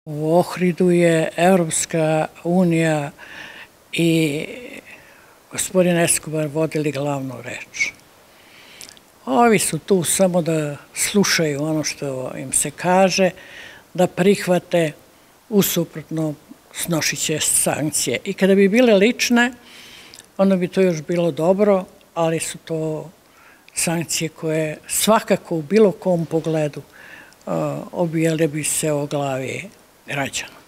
U Ohridu je Evropska unija i gospodin Escobar vodili glavnu reč. Ovi su tu samo da slušaju ono što im se kaže, da prihvate, u suprotnom snošiće sankcije. I kada bi bile lične, onda bi to još bilo dobro, ali su to sankcije koje svakako u bilo kom pogledu obijale bi se o glavi građana.